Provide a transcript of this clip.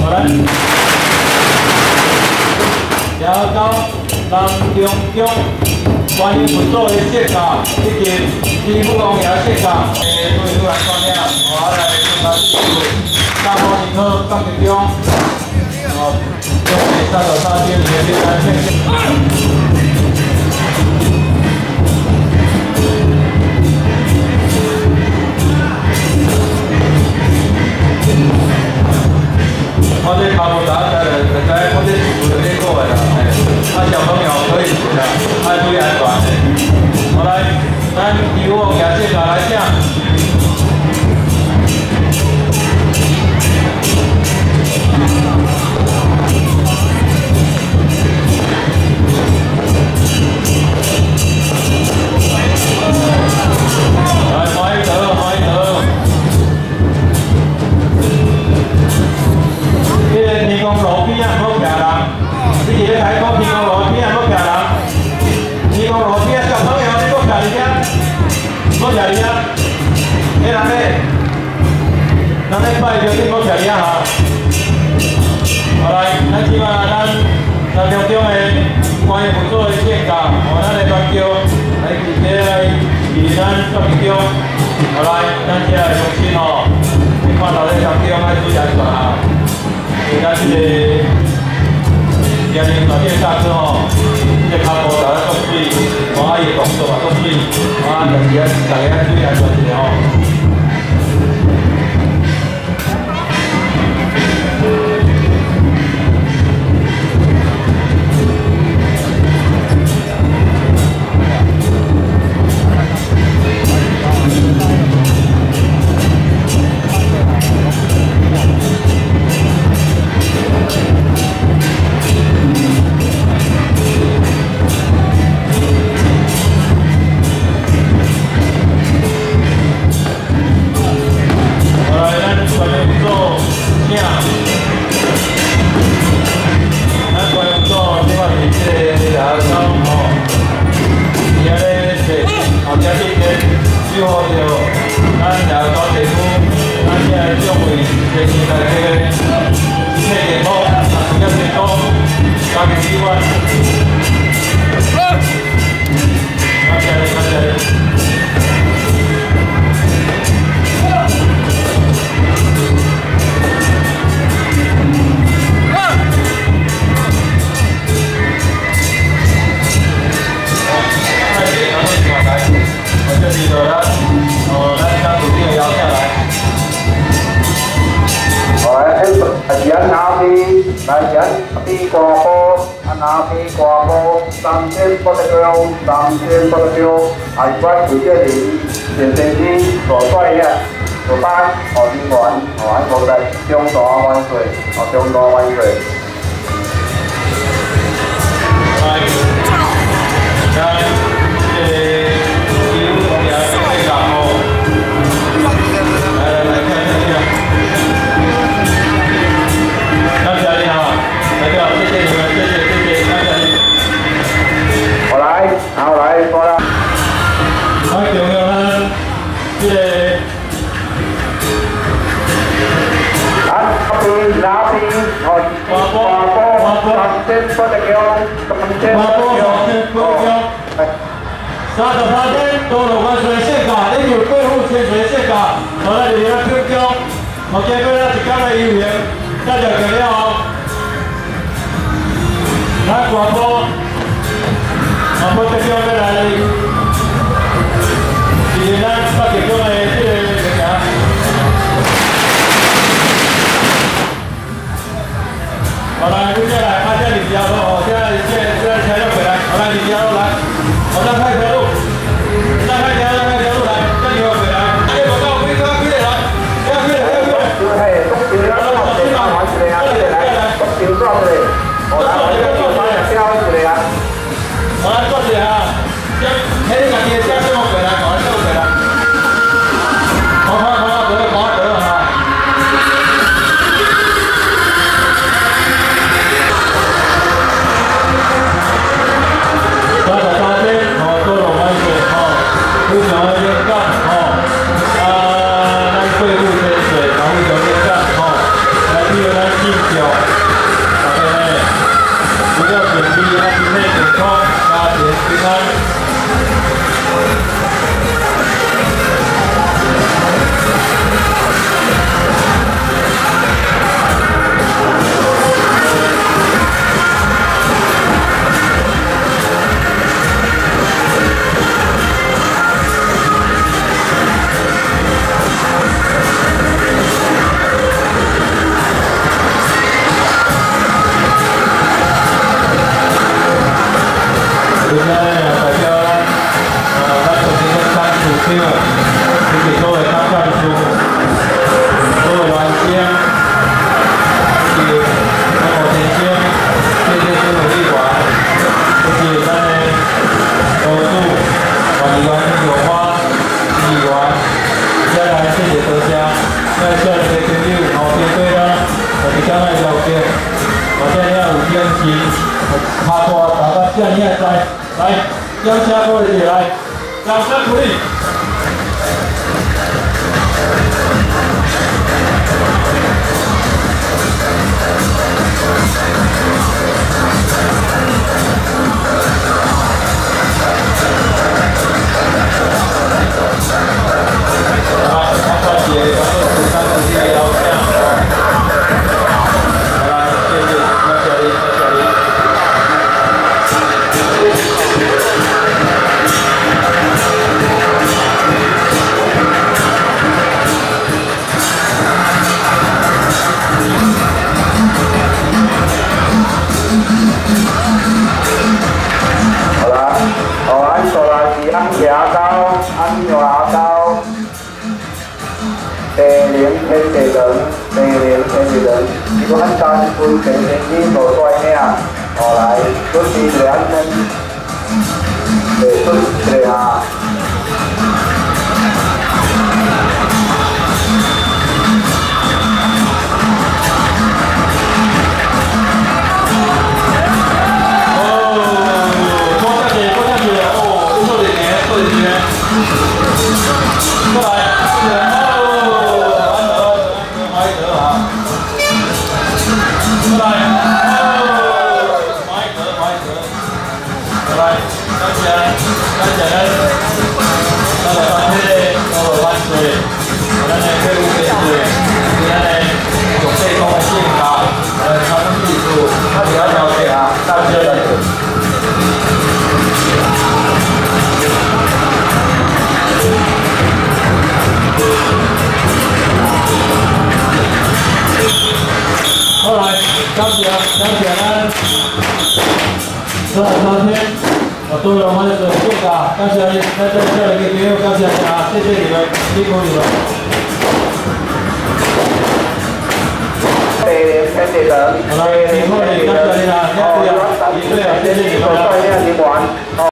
好来，调到南中中，观音佛祖的设架，以及天府公爷设架，对愈来观念，我来参加这个大埔人口感情中，中美三到三天的这个现。 我这跑步打起来，大家我这是做这个的啦，小朋友可以学的，注意安全的。好来，咱由我举这个来讲。来，欢迎得，欢迎得。 天公路边啊，唔好行人。你伫咧睇讲天公路边啊，唔好行人。天公路边小朋友，你唔好行哩啊，唔好行哩啊。迄人咧拜着你唔好行哩啊哈。好来，咱即马咱中中的观音佛祖的圣教，咱的传教来直接来伫咱作品中。好来，咱即来重新吼，你看到咧当中爱注意安全啊。 咱这个家庭条件下之后，这脚步大家做水，阿姨动作嘛做水，大家注意安全一下哦。 海关主接领简升机所率领有班人员，喺我哋中大万岁，中大万岁。33天道路关水线架，你有对付潜水线架，我来就要漂漂，我今过来一天来游泳，再就去了后，来广播，广播这边要来，是咱北极中的这个名。好来，接下来看这里条路哦，现在车要回来，好来，里条路来，好再开条路。 我来坐起啊！将黑的家己的车回来，赶快回来。好，得哈。 敬酒，大家呢，除了顺利，啊，身体健康，家庭平安。 今天代表咱重新跟咱主场，就是所有参战士、所有员兵，以及咱目前先谢谢所有议员，谢谢咱的投注、管理员有花、议员，再来谢谢多谢，再谢谢朋友后边对咱，就是今日了解，或者了有坚持。 下大大家这样在来，邀请各位来，掌声鼓励。好，大姐，然后主张自己的邀请。好了，谢谢，那小林，那小林。 好啦，俺做来是俺骑到，俺换到地灵天地人，如果俺单纯地灵机无带领，后来准备一个俺们准一个下。 过来，埋德啊！过来，埋德，过来，感谢咱，咱来把这个万岁，咱的队伍结束，咱的总队工的性格，他们技术，他比较了解啊，大家。 后来，感谢咱所有昨天都有我们的性格，感谢你在这里的朋友，感谢啊，谢谢你们，辛苦你们。好了，辛苦你，感谢你啦，谢谢你们。